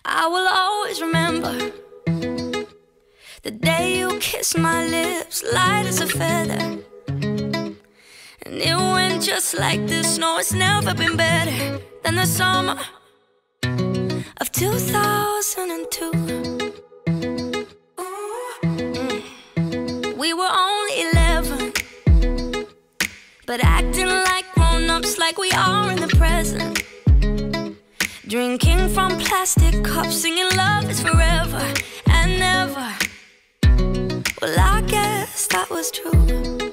I will always remember the day you kissed my lips, light as a feather. And it went just like this. No, it's never been better than the summer of 2002. We were only 11, but acting like grown-ups, like we are in the present. Drinking from plastic cups, singing love is forever and never. Well, I guess that was true.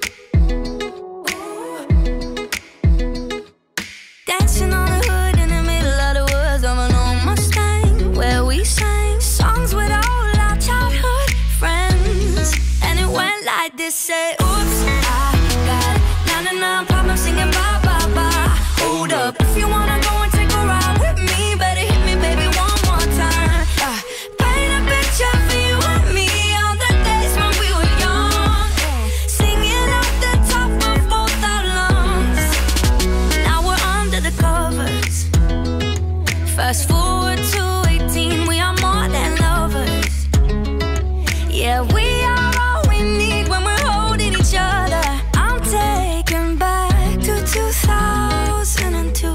Dancing on the hood in the middle of the woods of an old Mustang, where we sang songs with all our childhood friends. And it went like this, say, oops, I got 99 problems singing bye, bye, bye. Hold up, if you wanna go and take a ride with me, better hit me, baby, one more time. Paint a picture for you and me on the days when we were young, singing off the top of both our lungs. Now we're under the covers. Fast forward to 18, we are more than lovers. Yeah, we are all we need when we're holding each other. I'm taken back to 2002.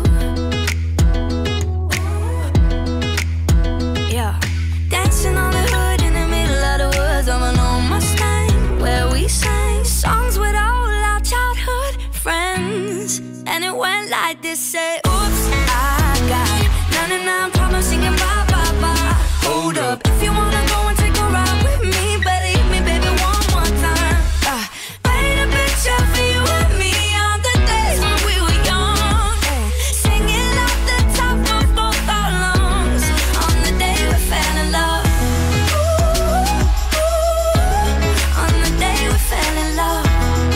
Yeah, dancing on the hood in the middle of the woods of an old Mustang, where we sang songs with all our childhood friends. And it went like this, say, oops, I got 99 problems singing bye, bye, bye. Hold up, if you wanna go and take a ride with me, better hit me, baby, one more time. Paint a picture for you and me on the days when we were young, singing off the top of both our lungs on the day we fell in love. On the day we fell in love.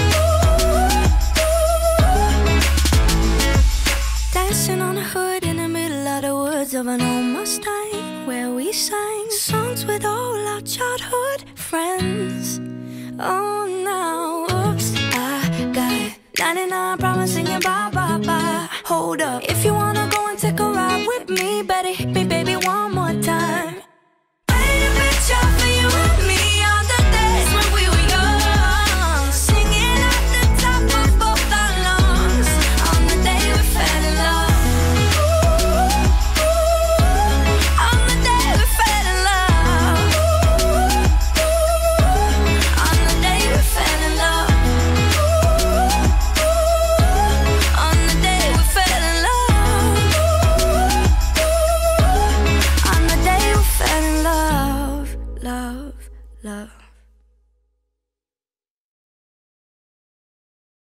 Dancing on the hood in the middle of the woods of an old Mustang, where we sang songs with all our childhood friends. Oh, now, oops, I got 99 problems singing bye, bye, bye. Hold up, if you wanna go and take a ride with me, better hit me, baby, one more time. Paint a picture for you and me on the days when we were young, singing at the top of both our lungs on the day we fell in love. On the day we fell in love. On the day we fell in love. On the day we fell in love. On the day we fell in love. Love, love.